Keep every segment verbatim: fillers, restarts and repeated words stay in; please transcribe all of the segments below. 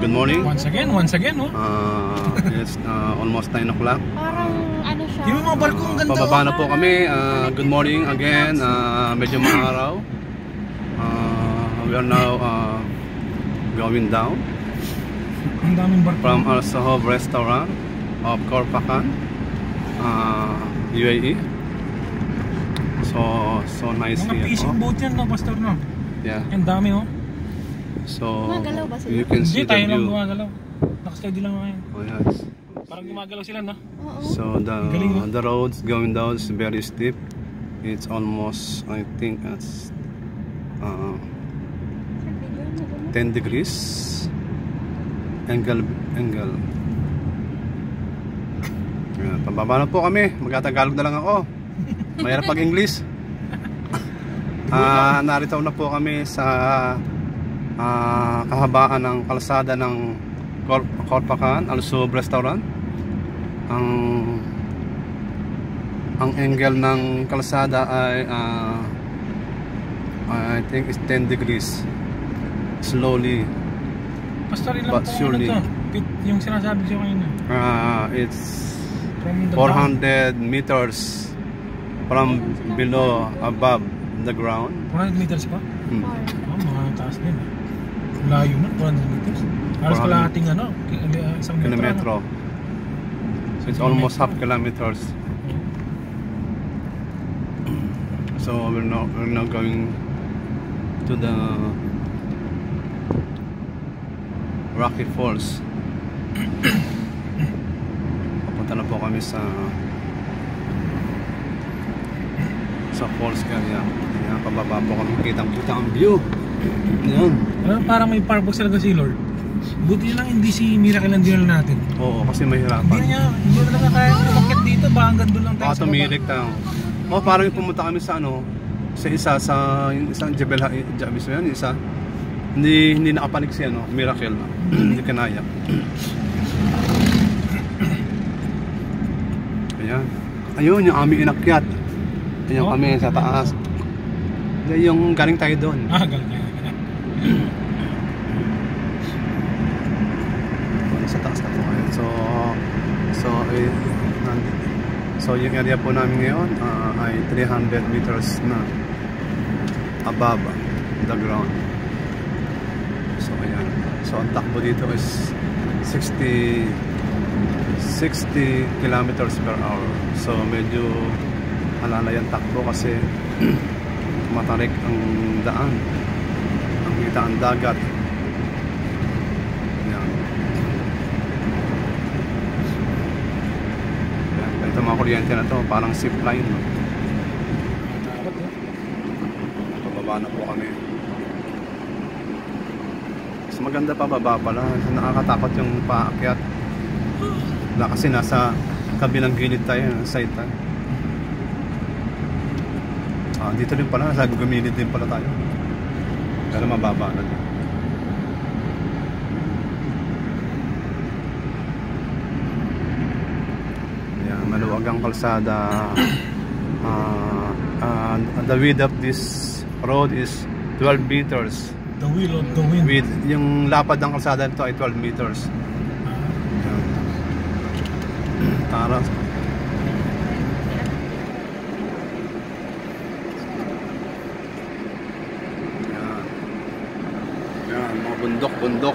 good morning. Once again, once again, no? Uh, it's uh, almost nine o'clock. Parang ano siya? Yung mga barko ang ganda. Pababa na po kami. Uh, good morning again. Uh, medyo maaraw. Uh, we are now uh, going down. Ang daming barko. From our suhub restaurant of Khorfakan, uh, U A E. So, so nice mga here. Mga fishing boat yan, no, Pastor, no? Yeah. Ang dami, oh. So, gumagalaw ba sila? you can see Hindi, the tayo lang view. gumagalaw. Nakasteady lang ngayon. Oh, yes. Parang gumagalaw sila, no? Oo. So the Galing, no? the roads going down is very steep. It's almost, I think, it's uh, ten degrees angle angle. Yan, pababa na po kami. Magtatagalog na lang ako. Mahirap pag English. Ah, uh, narito na po kami sa uh, kahabaan ng kalsada ng Khorfakan, al-suhub restaurant. Ang ang angle ng kalsada ay uh, I think is ten degrees. Slowly Pastor, ilang but pong surely ano to? Yung sinasabi ko kanina. uh, it's From the four hundred meters from below above the ground. four hundred meters pa? Hmm. Oh, mga taas din. Layo na, four hundred meters. Halos kalahating ano, isang metro. Kilometro. So it's almost half kilometers. So we're now we're now going to the Rocky Falls. Papunta na po kami sa sa falls kaya. Kaya pababa po kami, kitang-kita ang view. Yan. Well, parang may purpose talaga si Lord. Buti lang hindi si Miracle ang dinala natin. Oo, kasi mahirapan. Hindi niya, hindi na talaga kaya umakyat dito, baka hanggang doon lang tayo Baka sa baba. tumirik tayo. O parang yung pumunta kami sa ano, sa isa sa yung isang Jebel Jabis yan, isa. Hindi hindi nakapanik si ano, Miracle. Hindi kanaya. Ayan. Ayun yung aming inakyat. Ayun Oh, kami sa taas. Ayun yung galing tayo doon. Ah, galing tayo. Sa taas na po kayo. So, so, eh, so yung area po namin ngayon uh, ay three hundred meters na above the ground. So, ayan. So, ang takbo dito is sixty kilometers per hour. So, medyo alalay ang takbo kasi matarik ang daan. Ang kita ang dagat. Ayan. Ayan. Ito mga kuryente na to, parang zip line. No? Pababa na po kami. Mas maganda pa baba pala. Nakakatakot yung paakyat. Wala kasi nasa kabilang gilid tayo, side tayo. Ah, dito din pala, nasa gumilid din pala tayo. Pero mababa na din. Ayan, maluwag ang kalsada. Uh, uh, the width of this road is twelve meters. The wheel of the wind. With yung lapad ng kalsada nito ay twelve meters. Tara. Yan. Yan, mga bundok-bundok.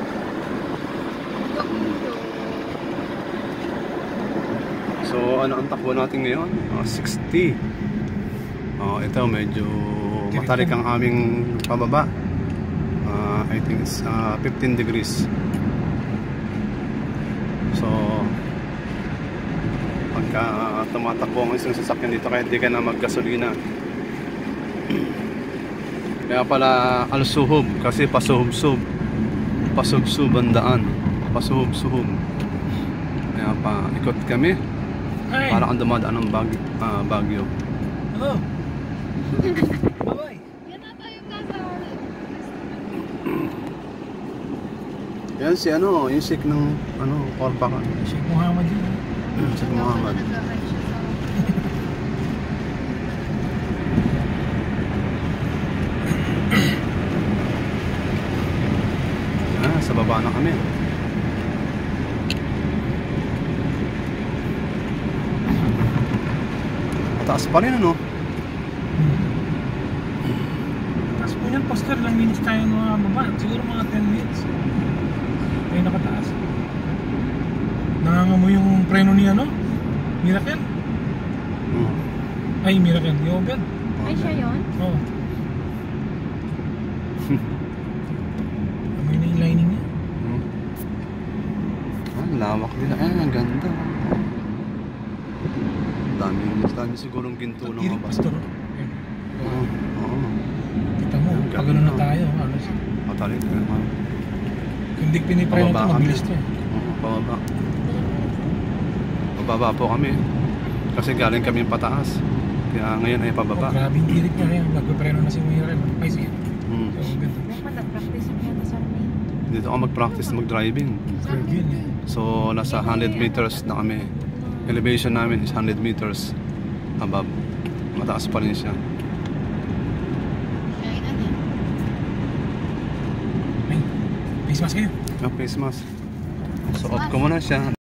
So, ano ang takbo natin ngayon? Uh, sixty. Uh, ito, medyo matarik ang aming pababa. Uh, I think it's uh, fifteen degrees. So, pagka uh, tumatakbo ang isang sasakyan dito kahit di ka na maggasolina. Kaya pala al-suhub kasi pasuhub-sub. Pasub-sub ang daan. Pasuhub-suhub. Kaya pa ikot kami. Hey. Para kang dumadaan ng bag, uh, Bagyo. Hello. Bye-bye. Yan na tayo nasa. Yan si ano, yung sick ng ano, Khorfakan. Sheikh Muhammad yun. Sheikh Muhammad. Ah, sa baba na kami. Mataas pa rin ano. Hmm. Tapos po yan, Pastor, ilang minutes tayo mga baba. Siguro mga ten minutes. Tayo nakataas. Nangangamoy yung preno ni ano? Miracle? Hmm. Ay, Miracle. Yobel. Ay, siya yun? Oo. Oh. Amoy na yung lining niya. Hmm. Ah, lawak din. Ay, ang ganda. Dami, dami sigurong ginto ng Tirik, mga Pastor. basta. Ayan. Oo. Oo. Kita mo, Ang pag ano na ganda. tayo, ano siya. Matalit ka naman. Kung di pinipreno ito, Pababa kami. mabilis to eh. Oo, pababa. Pababa po kami. Kasi galing kami pataas. Kaya ngayon ay Oh, pababa. grabe yung tirik niya kaya. Nagpipreno na si Miracle. Ay, sige. Hmm. So, ganda. Dapat nag-practice mo yan sa amin. Dito ako mag-practice mag-driving. Grabe yun eh. So, nasa one hundred meters na kami. Elevation namin is one hundred meters above. Mataas pa rin siya. Ay, ano? Ay, face mask kayo. Yung face mask. So, off ko muna siya.